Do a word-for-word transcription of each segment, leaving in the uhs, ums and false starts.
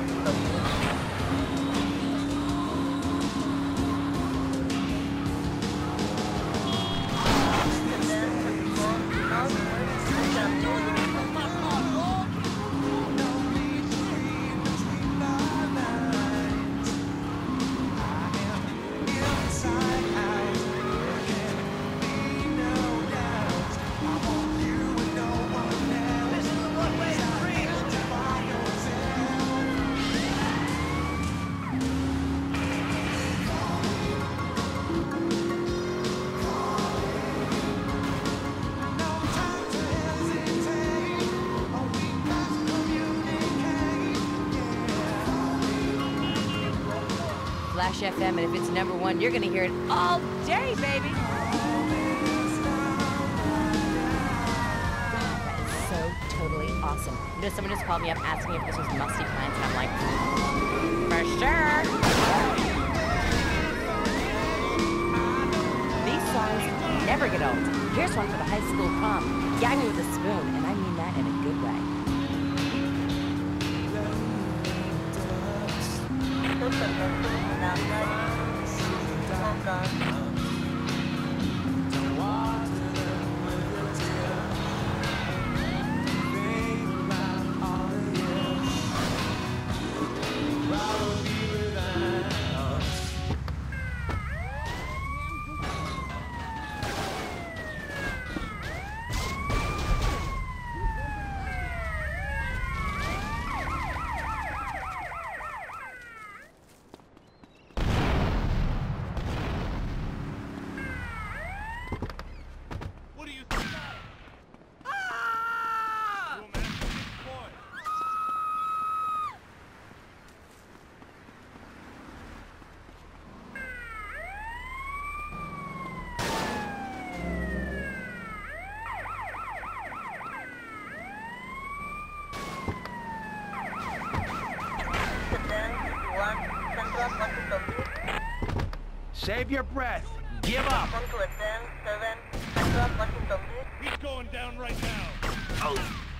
Flash F M, and if it's number one, you're gonna hear it all day, baby. That is so totally awesome. You know, someone just called me up asking me if this was Musty Plants, and I'm like, for sure. These songs never get old. Here's one for the high school prom. Gag me with a spoon, and I mean that in a good way. Save your breath. Give up. He's going down right now. Oh.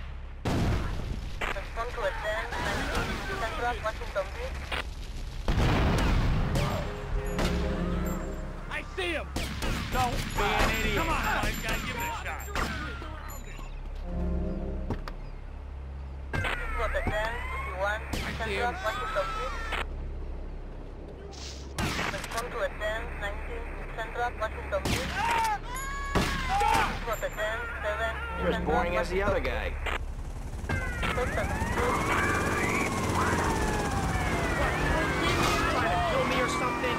I see him. Don't be an idiot. Come on, guys, gotta give it a shot. I see him. To attend nineteen Central Washington Beach. To attend seven. You're as boring as the other guy. Trying to kill me or something?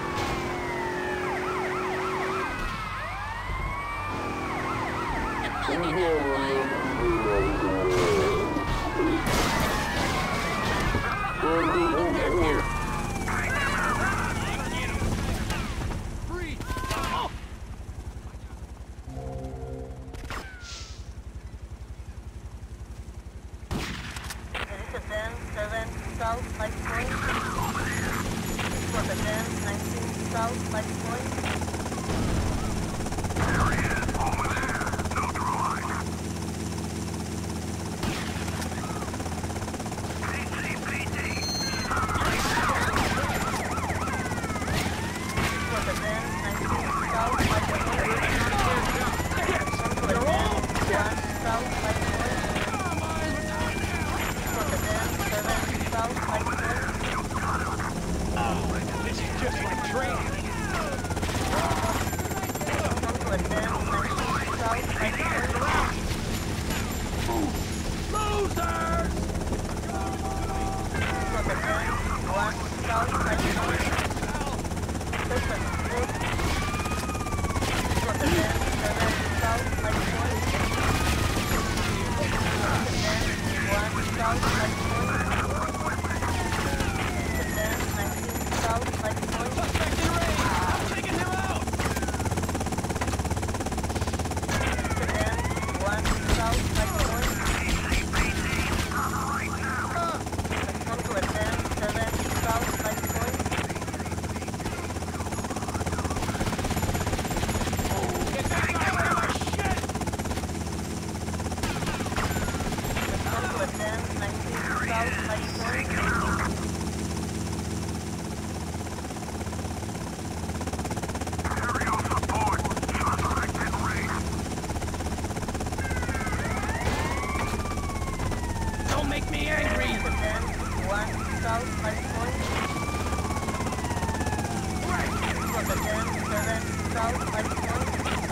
South Light Point. For the ten nineteen South Light Point. There he is, over there. Neutralized. P C P D. For the ten nineteen South Light Point. For the ten one South Light Point. For the ten seven South Light Point. Oh, this is just like training. For the ten nineteen South Light Point. Losers! For the ten one South Light Point. Listen, good. For the ten seven South Light Point. For the ten one South Light Point. The ten nineteen South Light Point. Suspect in range! Taking him out! The ten one South Light Point. Come to a ten seven South Light Point. Get that guy out of my shit! Come to a ten nineteen South south, five point. Equal to ten, seven, south, five point.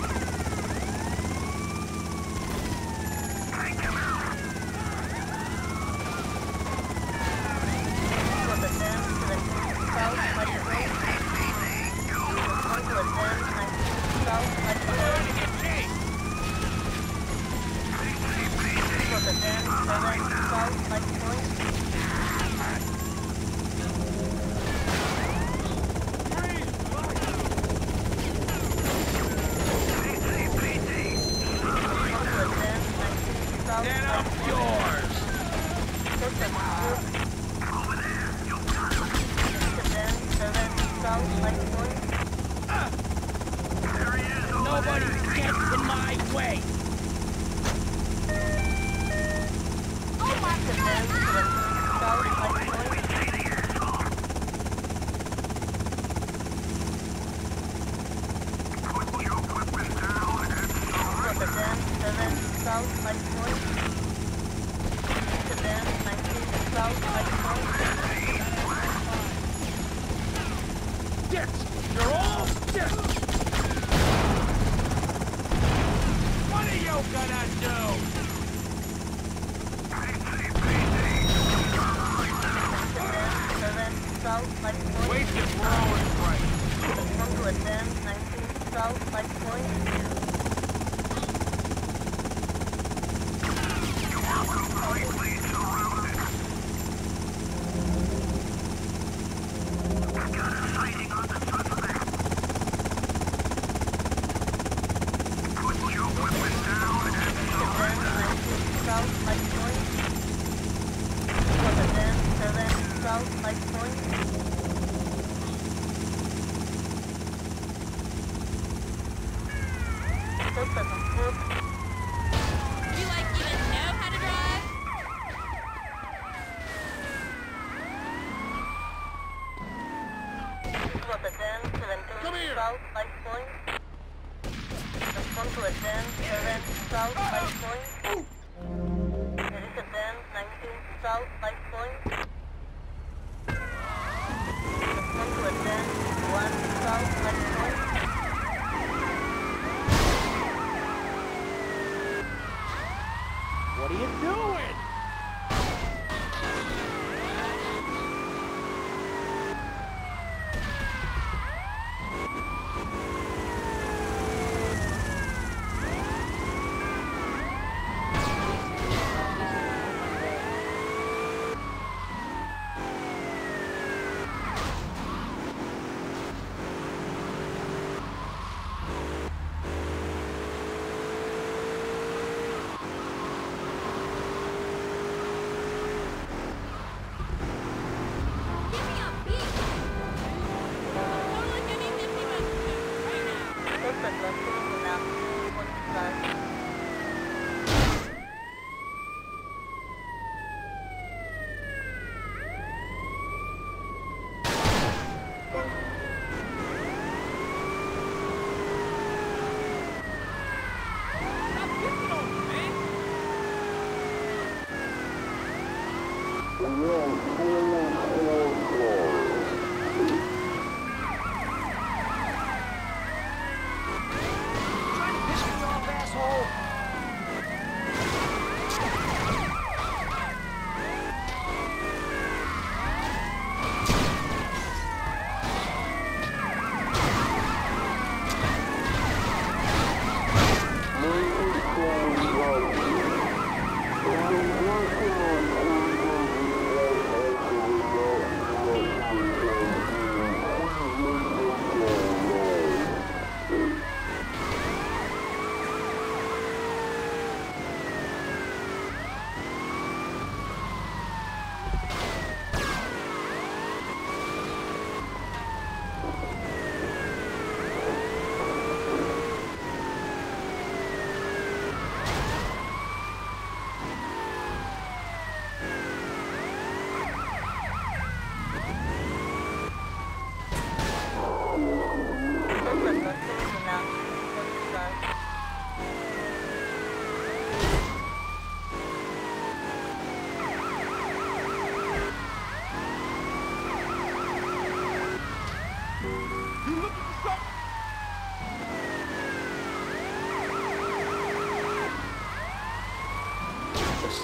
Equal to ten, seventeen, south, five point. Respond to a ten, nineteen, south, five point. Equal to ten, seven, south, five point. Get up yours! Take the group. To ten, seven, south, five point. Nobody gets in my way! To ten, seventeen, south, five point. To ten, seven, south, five point. To ten, nineteen, south, five point. Get! You're all dead! What are you gonna do? To ten, seven, south, five point. Wasted rolling right. Respond to a ten, nineteen, south, five point. South, five point. Equal to ten, seven, south, five point. Take the group. You like even know how to drive? Equal to ten, seventeen, Come here. south, five point. Respond to a ten, seven, south, five point. There is a ten, nineteen, south, five point. Respond to a ten, one, south, five point. What are you doing?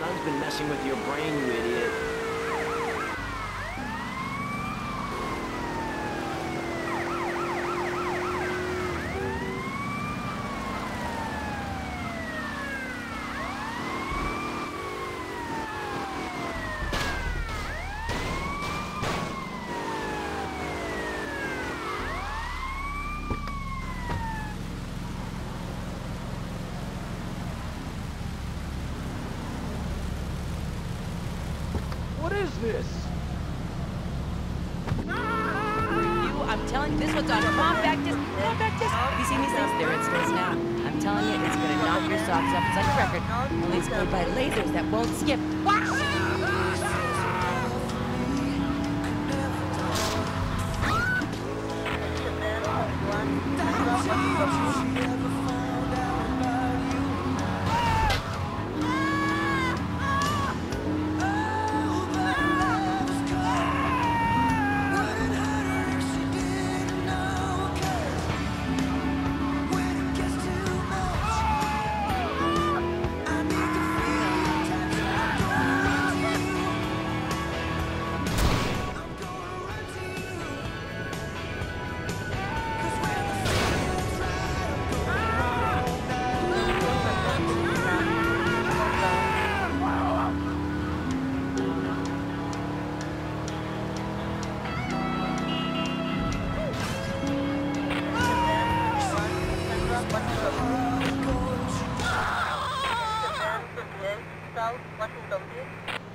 gun's been messing with your brain, you idiot. What is this? You, I'm telling you, this one's on compact disc. Compact disc. Have you seen these things? They're in stores now. I'm telling you, it's gonna knock your socks off. It's like a record. Only it's played by lasers that won't skip. Wow! South Washington Beach.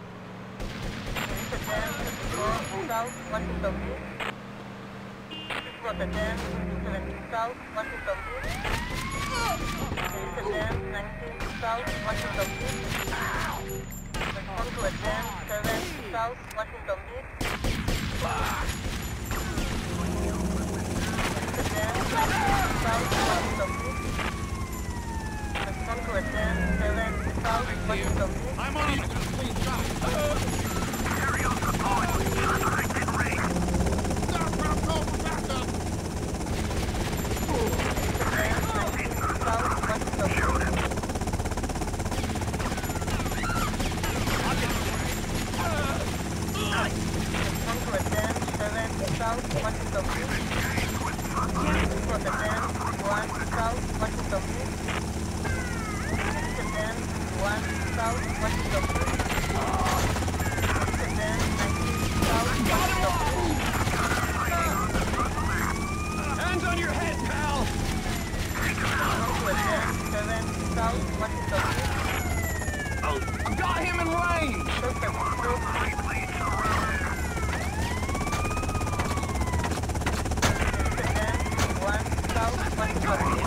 South Washington Beach. six one seven, seventeen South Washington Beach. seven nineteen South Washington Beach. Respond to advance seven South Washington Beach. seven nineteen South Washington Beach. Respond to advance seven South Washington Beach. I'm on it. Please stop. Aerial support. Suspected range. Stop, Rob. Call for backup. seven nineteen South Washington Beach. Shoot him. Respond to advance seven South Washington Beach. Respond to advance one South Washington Beach. Advance one South Washington Beach. Advance nineteen South Washington Beach. Hands on your head, pal! Respond to advance seven South Washington Beach. Oh, got him in range! Suspect approved. Advance one South Washington Beach.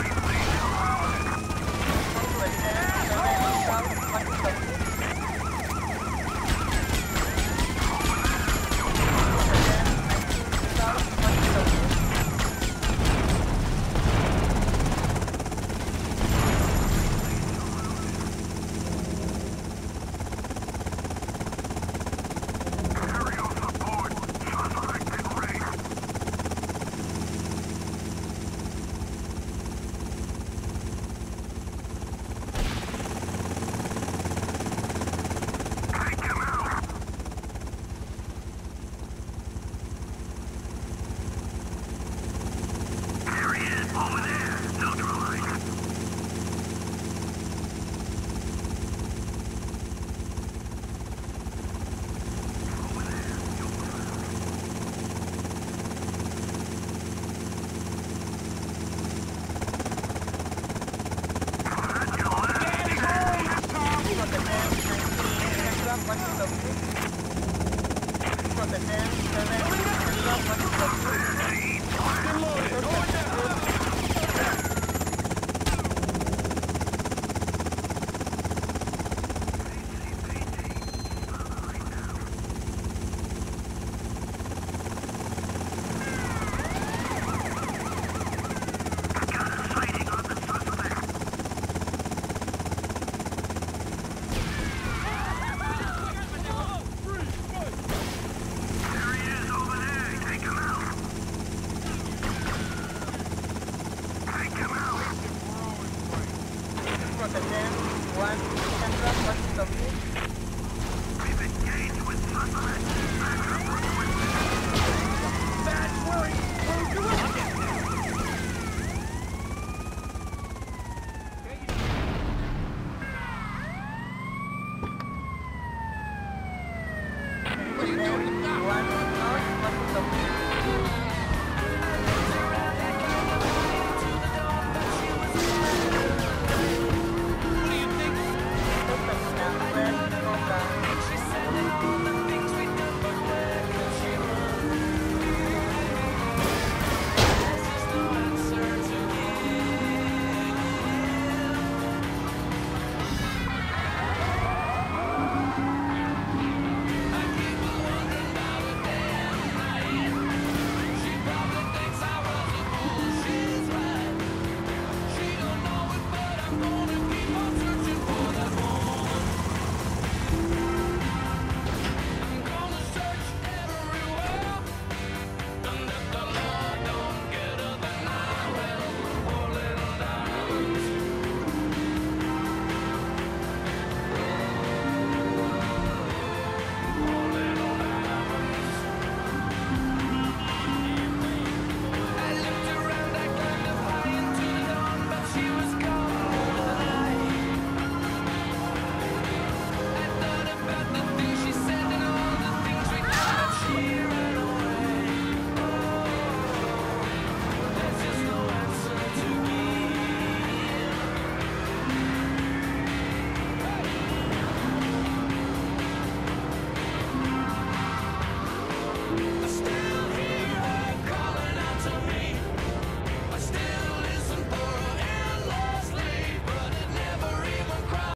Aerial support. Suspected range. Take him out. There he is. Over there. Neutralized. Washington Beach.